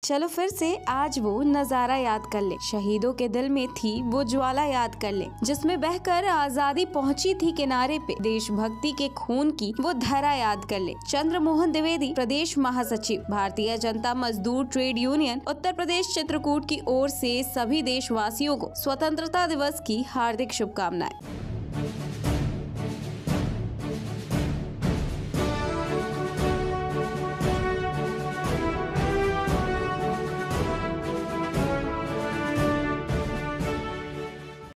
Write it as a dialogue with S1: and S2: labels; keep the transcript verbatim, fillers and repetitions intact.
S1: चलो फिर से आज वो नजारा याद कर ले, शहीदों के दिल में थी वो ज्वाला याद कर ले, जिसमें बहकर आजादी पहुंची थी किनारे पे, देशभक्ति के खून की वो धारा याद कर ले। चंद्रमोहन द्विवेदी, प्रदेश महासचिव, भारतीय जनता मजदूर ट्रेड यूनियन उत्तर प्रदेश चित्रकूट की ओर से सभी देशवासियों को स्वतंत्रता दिवस की हार्दिक शुभकामनाएं।